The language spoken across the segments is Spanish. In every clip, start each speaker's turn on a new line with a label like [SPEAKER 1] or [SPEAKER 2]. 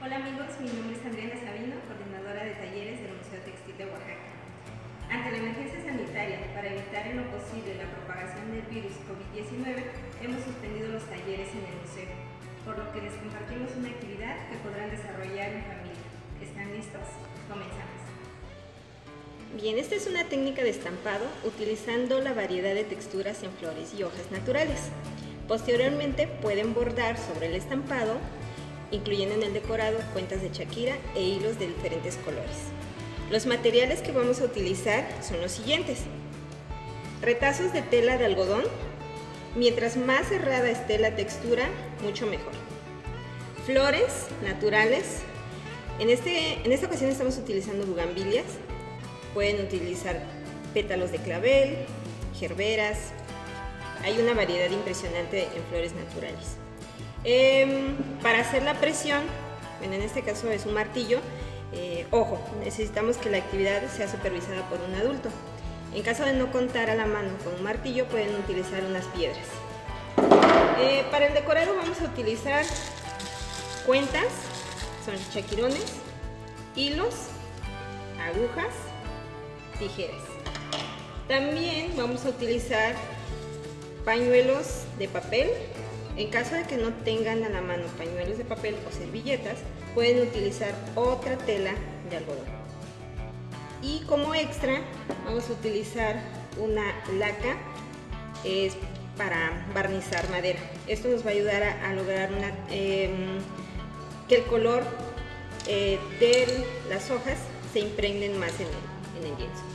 [SPEAKER 1] Hola amigos, mi nombre es Adriana Sabino, coordinadora de talleres del Museo Textil de Oaxaca. Ante la emergencia sanitaria, para evitar en lo posible la propagación del virus COVID-19, hemos suspendido los talleres en el museo, por lo que les compartimos una actividad que podrán desarrollar en familia. ¿Están listos? Comenzamos. Bien, esta es una técnica de estampado utilizando la variedad de texturas en flores y hojas naturales. Posteriormente pueden bordar sobre el estampado, incluyendo en el decorado cuentas de Shakira e hilos de diferentes colores. Los materiales que vamos a utilizar son los siguientes: retazos de tela de algodón. Mientras más cerrada esté la textura, mucho mejor. Flores naturales. En esta ocasión estamos utilizando bugambilias. Pueden utilizar pétalos de clavel, gerberas. Hay una variedad impresionante en flores naturales. Para hacer la presión, en este caso es un martillo. Ojo, necesitamos que la actividad sea supervisada por un adulto. En caso de no contar a la mano con un martillo, pueden utilizar unas piedras. Para el decorado vamos a utilizar cuentas, son chaquirones, hilos, agujas, tijeras. También vamos a utilizar pañuelos de papel. En caso de que no tengan a la mano pañuelos de papel o servilletas, pueden utilizar otra tela de algodón. Y como extra vamos a utilizar una laca, es para barnizar madera. Esto nos va a ayudar a lograr que el color de las hojas se impregnen más en el lienzo.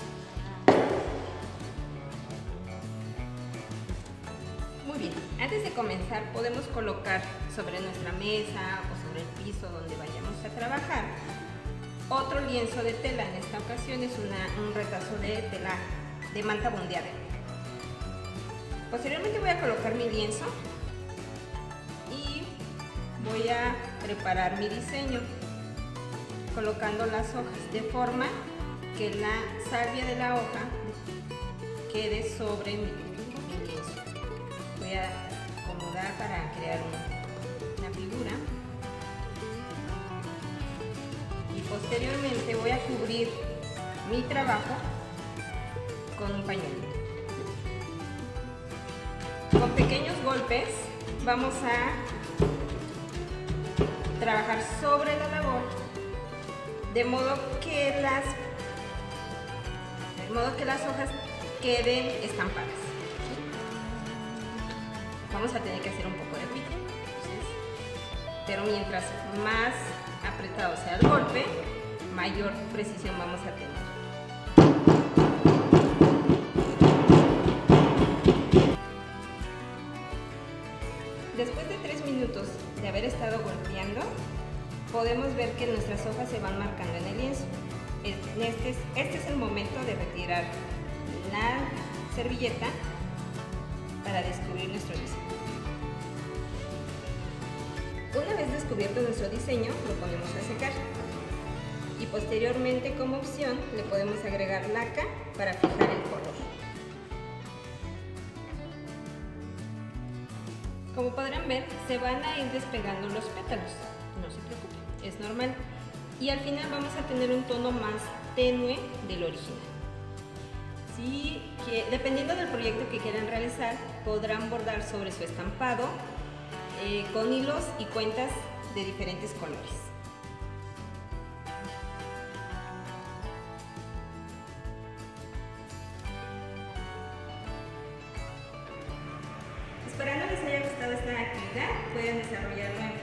[SPEAKER 1] Muy bien, antes de comenzar podemos colocar sobre nuestra mesa o sobre el piso donde vayamos a trabajar otro lienzo de tela. En esta ocasión es un retazo de tela de manta bondeada. Posteriormente voy a colocar mi lienzo y voy a preparar mi diseño colocando las hojas de forma que la salvia de la hoja quede sobre mi lienzo. Voy a acomodar para crear una figura y posteriormente voy a cubrir mi trabajo con un pañuelo. Con pequeños golpes vamos a trabajar sobre la labor de modo que las hojas queden estampadas. Vamos a tener que hacer un poco de ruido, pero mientras más apretado sea el golpe, mayor precisión vamos a tener. Después de 3 minutos de haber estado golpeando, podemos ver que nuestras hojas se van marcando en el lienzo. Este es el momento de retirar la servilleta para descubrir nuestro diseño. Una vez descubierto nuestro diseño, lo ponemos a secar y posteriormente, como opción, le podemos agregar laca para fijar el color. Como podrán ver, se van a ir despegando los pétalos, no se preocupen, es normal. Y al final vamos a tener un tono más tenue del original. Dependiendo del proyecto que quieran realizar, podrán bordar sobre su estampado con hilos y cuentas de diferentes colores. Esperando les haya gustado esta actividad, pueden desarrollarlo en